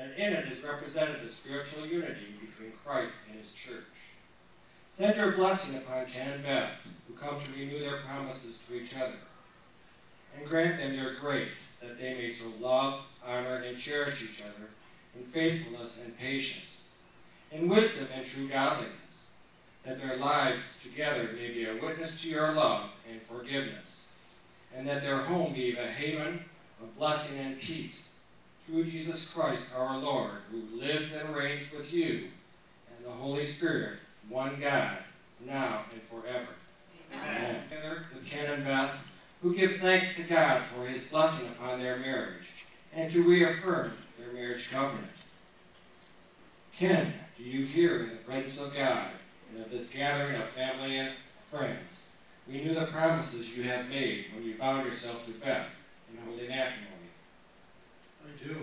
and in it is represented the spiritual unity between Christ and his church. Send your blessing upon Ken and Beth, who come to renew their promises to each other, and grant them your grace, that they may so love, honor, and cherish each other in faithfulness and patience, in wisdom and true godliness, that their lives together may be a witness to your love and forgiveness, and that their home be a haven of blessing and peace, through Jesus Christ our Lord, who lives and reigns with you and the Holy Spirit, one God, now and forever. Amen. Together with Ken and Beth, who give thanks to God for his blessing upon their marriage, and to reaffirm their marriage covenant. Ken, do you hear in the presence of God and of this gathering of family and friends, renew the promises you have made when you bound yourself to Beth in holy matrimony? I do.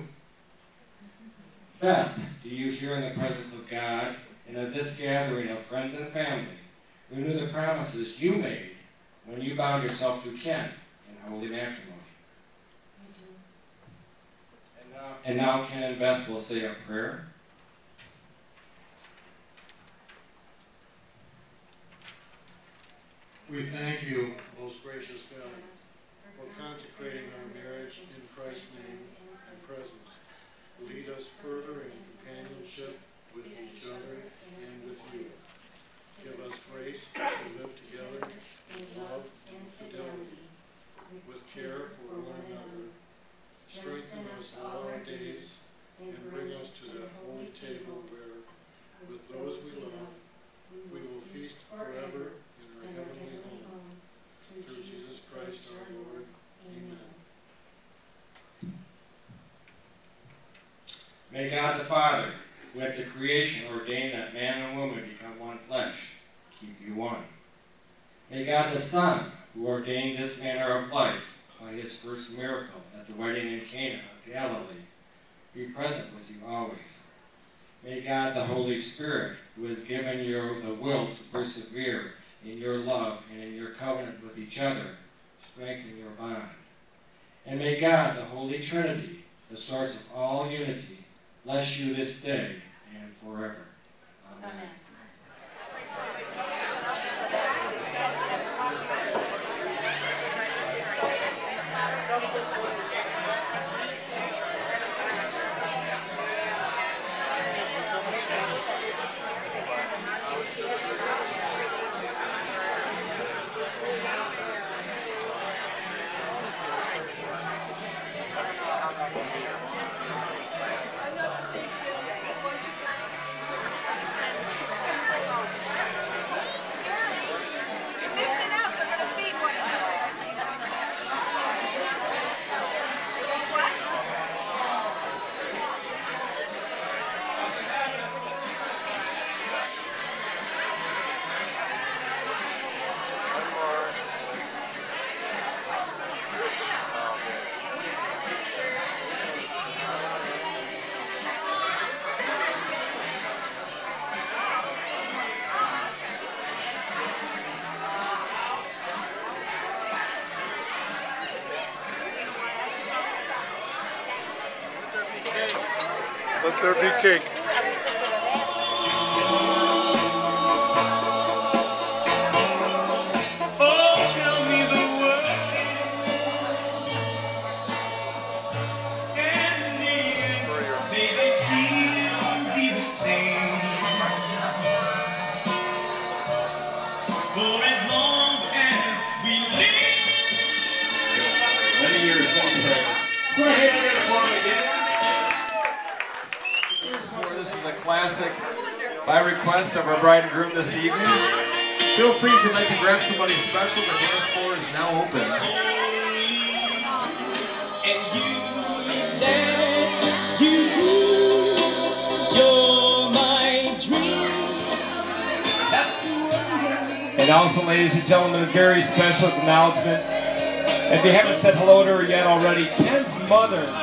Beth, do you hear in the presence of God and of this gathering of friends and family, renew the promises you made when you bound yourself to Ken in holy matrimony? I do. And now Ken and Beth will say a prayer. We thank you, most gracious God, for consecrating our marriage in Christ's name and presence. Lead us further in companionship with each other and with you. Give us grace to live together in love and fidelity, with care for one another. Strengthen us all our days, and bring us to the holy table where, with those we love, we will feast forever in our heavenly home. Through Jesus Christ our Lord. Amen. May God the Father, who at the creation ordained that man and woman become one flesh, keep you one. May God the Son, who ordained this manner of life by his first miracle at the wedding in Cana of Galilee, be present with you always. May God the Holy Spirit, who has given you the will to persevere in your love and in your covenant with each other, strengthen your bond. And may God, the Holy Trinity, the source of all unity, bless you this day and forever. Amen. Amen. Let there be cake. Oh, tell me the word, and in the end, may they still be the same. For as long as we live. Many years, many prayers. Go ahead and perform again. This is a classic by request of our bride and groom this evening. Feel free if you'd like to grab somebody special. The dance floor is now open. And you, that you do, you're my dream. That's the one. And also, ladies and gentlemen, a very special acknowledgement. If you haven't said hello to her yet already, Ken's mother.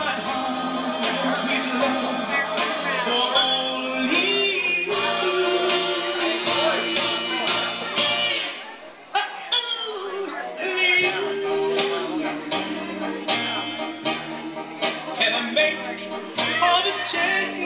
Can I make all this change?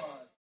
God.